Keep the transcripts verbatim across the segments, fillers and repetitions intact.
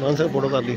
मान से फोटो कर ली।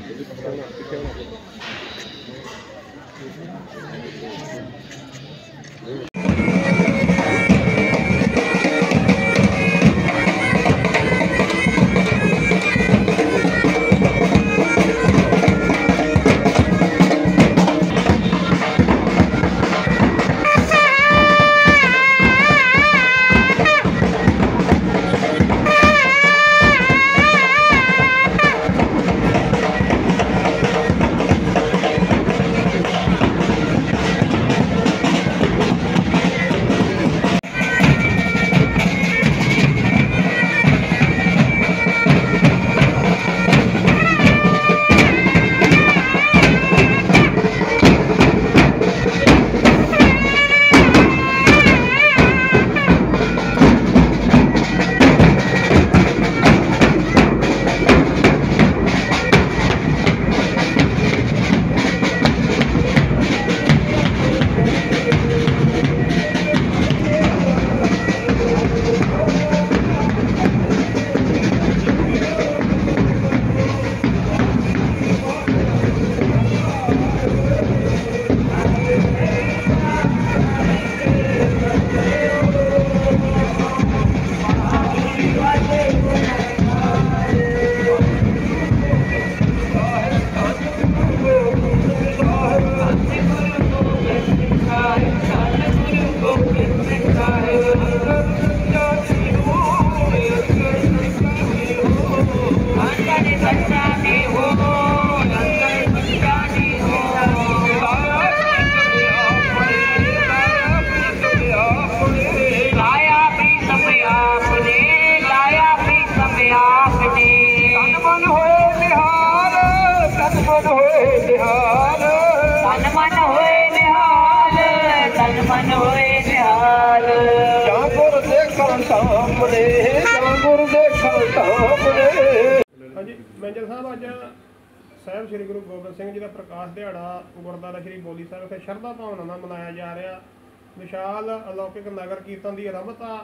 ਹਾਂਜੀ ਮੈਨੇਜਰ ਸਾਹਿਬ, ਅੱਜ ਸਾਹਿਬ ਸ੍ਰੀ ਗੁਰੂ ਗੋਬਿੰਦ ਸਿੰਘ ਜੀ ਦਾ ਪ੍ਰਕਾਸ਼ ਦਿਹਾੜਾ ਗੁਰਦੁਆਰਾ ਸ੍ਰੀ ਬੋਲੀ ਸਾਹਿਬ ਵਿਖੇ ਸ਼ਰਧਾ ਭਾਵਨਾ ਨਾਲ ਮਨਾਇਆ ਜਾ ਰਿਹਾ। ਵਿਸ਼ਾਲ ਅਲੌਕਿਕ ਨਗਰ ਕੀਰਤਨ ਦੀ ਆਰੰਭਤਾ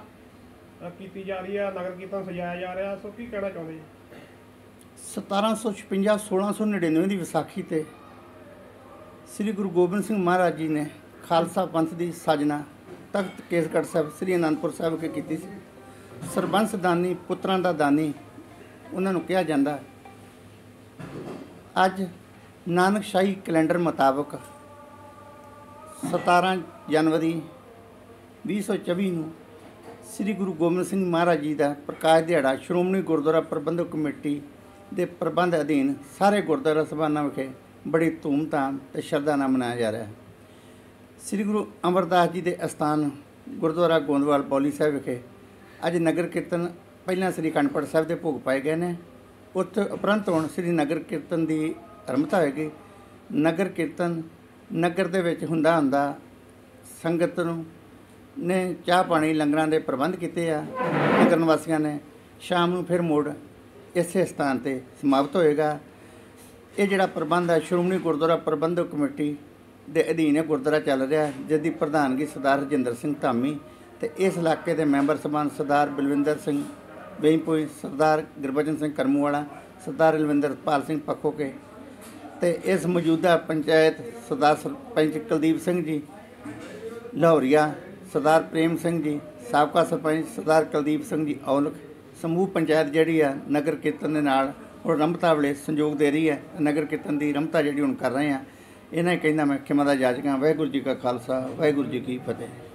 ਕੀਤੀ ਜਾ ਰਹੀ ਹੈ, ਨਗਰ ਕੀਰਤਨ ਸਜਾਇਆ ਜਾ ਰਿਹਾ, ਸੋ ਕੀ ਕਹਿਣਾ ਚਾਹੁੰਦੇ ਜੀ? ਸਤਾਰਾਂ ਸੌ ਛਪੰਜਾ ਸੋਲਾਂ ਸੌ ਨੜਿਨਵੇਂ ਦੀ ਵਿਸਾਖੀ ਤੇ ਸ੍ਰੀ ਗੁਰੂ ਗੋਬਿੰਦ ਸਿੰਘ ਮਹਾਰਾਜ ਜੀ ਨੇ ਖਾਲਸਾ ਪੰਥ ਦੀ ਸਾਜਨਾ ਤਖਤ ਕੇਸਗੜ੍ਹ ਸਾਹਿਬ ਸ੍ਰੀ ਅਨੰਦਪੁਰ ਸਾਹਿਬ ਵਿਖੇ ਕੀਤੀ ਸੀ। ਸਰਬੰਸ ਦਾਨੀ, ਪੁੱਤਰਾਂ ਦਾ ਦਾਨੀ ਉਹਨਾਂ ਨੂੰ ਕਿਹਾ ਜਾਂਦਾ। ਅੱਜ ਨਾਨਕਸ਼ਾਹੀ ਕੈਲੰਡਰ ਮੁਤਾਬਕ ਸਤਾਰਾਂ ਜਨਵਰੀ ਵੀਹ ਸੌ ਚੌਵੀ ਨੂੰ ਸ੍ਰੀ ਗੁਰੂ ਗੋਬਿੰਦ ਸਿੰਘ ਮਹਾਰਾਜ ਜੀ ਦਾ ਪ੍ਰਕਾਸ਼ ਦਿਹਾੜਾ ਸ਼੍ਰੋਮਣੀ ਗੁਰਦੁਆਰਾ ਪ੍ਰਬੰਧਕ ਕਮੇਟੀ ਦੇ ਪ੍ਰਬੰਧ ਅਧੀਨ ਸਾਰੇ ਗੁਰਦੁਆਰਾ ਸਭਾਵਾਂ ਵਿਖੇ ਬੜੀ ਧੂਮਧਾਮ ਅਤੇ ਸ਼ਰਧਾ ਨਾਲ ਮਨਾਇਆ ਜਾ ਰਿਹਾ ਹੈ। ਸ੍ਰੀ ਗੁਰੂ ਅਮਰਦਾਸ ਜੀ ਦੇ ਅਸਥਾਨ ਗੁਰਦੁਆਰਾ ਗੋਂਦਵਾਲ ਬੌਲੀ ਸਾਹਿਬ ਵਿਖੇ ਅੱਜ ਨਗਰ ਕੀਰਤਨ ਪਹਿਲਾਂ ਸ੍ਰੀ ਅਖੰਡ ਪਾਠ ਸਾਹਿਬ ਦੇ ਭੋਗ ਪਾਏ ਗਏ ਨੇ। ਉੱਥੇ ਉਪਰੰਤ ਹੁਣ ਸ੍ਰੀ ਨਗਰ ਕੀਰਤਨ ਦੀ ਆਰੰਭਤਾ ਹੋਏਗੀ। ਨਗਰ ਕੀਰਤਨ ਨਗਰ ਦੇ ਵਿੱਚ ਹੁੰਦਾ ਹੁੰਦਾ ਸੰਗਤ ਨੂੰ ਨੇ ਚਾਹ ਪਾਣੀ ਲੰਗਰਾਂ ਦੇ ਪ੍ਰਬੰਧ ਕੀਤੇ ਆ। ਨਗਰ ਨਿਵਾਸੀਆਂ ਨੇ ਸ਼ਾਮ ਨੂੰ ਫਿਰ ਮੁੜ ਇਸੇ ਸਥਾਨ 'ਤੇ ਸਮਾਪਤ ਹੋਏਗਾ। ਇਹ ਜਿਹੜਾ ਪ੍ਰਬੰਧ ਹੈ ਸ਼੍ਰੋਮਣੀ ਗੁਰਦੁਆਰਾ ਪ੍ਰਬੰਧਕ ਕਮੇਟੀ ਦੇ ਅਧੀਨ ਇਹ ਗੁਰਦੁਆਰਾ ਚੱਲ ਰਿਹਾ, ਜਿਸ ਦੀ ਪ੍ਰਧਾਨਗੀ ਸਰਦਾਰ ਰਜਿੰਦਰ ਸਿੰਘ ਧਾਮੀ ਅਤੇ ਇਸ ਇਲਾਕੇ ਦੇ ਮੈਂਬਰ ਸਭਾਨ ਸਰਦਾਰ ਬਲਵਿੰਦਰ ਸਿੰਘ ਵੇਈਪੁਈ, ਸਰਦਾਰ ਗੁਰਬਚਨ ਸਿੰਘ ਕਰਮੂਵਾਲਾ, ਸਰਦਾਰ ਰਲਵਿੰਦਰਪਾਲ ਸਿੰਘ ਪੱਖੋਕੇ ਅਤੇ ਇਸ ਮੌਜੂਦਾ ਪੰਚਾਇਤ ਸਰਦਾਰ ਸਰਪੰਚ ਕੁਲਦੀਪ ਸਿੰਘ ਜੀ ਲਾਹੌਰੀਆ, ਸਰਦਾਰ ਪ੍ਰੇਮ ਸਿੰਘ ਜੀ ਸਾਬਕਾ ਸਰਪੰਚ, ਸਰਦਾਰ ਕੁਲਦੀਪ ਸਿੰਘ ਜੀ ਔਲਖ, ਸਮੂਹ ਪੰਚਾਇਤ ਜਿਹੜੀ ਆ ਨਗਰ ਕੀਰਤਨ ਦੇ ਨਾਲ ਹੁਣ ਆਰੰਭਤਾ ਵੇਲੇ ਸੰਯੋਗ ਦੇ ਰਹੀ ਹੈ। ਨਗਰ ਕੀਰਤਨ ਦੀ ਆਰੰਭਤਾ ਜਿਹੜੀ ਹੁਣ ਕਰ ਰਹੇ ਹਾਂ, ਇਹਨਾਂ ਹੀ ਕਹਿੰਦਾ ਮੈਂ ਖਿਮਾ ਦਾ ਜਾਚਕਾਂ। ਵਾਹਿਗੁਰੂ ਜੀ ਕਾ ਖਾਲਸਾ, ਵਾਹਿਗੁਰੂ ਜੀ ਕੀ ਫਤਿਹ।